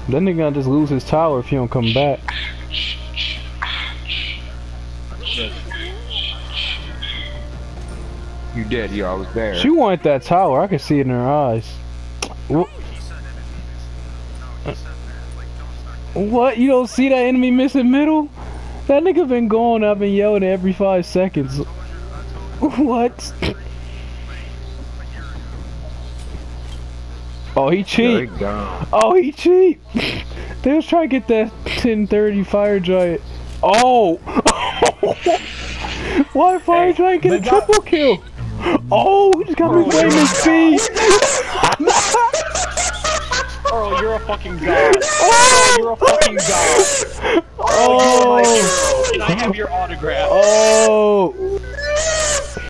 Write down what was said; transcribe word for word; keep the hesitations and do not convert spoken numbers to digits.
That nigga gonna just lose his tower if he don't come back. You did, yo, I was there. She wanted that tower, I could see it in her eyes. What? You don't see that enemy missing middle? That nigga been going up and yelling every five seconds. What? Oh, he cheat. Oh, he cheat. They was trying to get that ten thirty fire giant. Oh! Why fire giant get a triple kill? Oh, he just got me flaming speed. Earl, you're a fucking god. Oh, you're a fucking god. Oh, you're my hero. Can I have your autograph? Oh.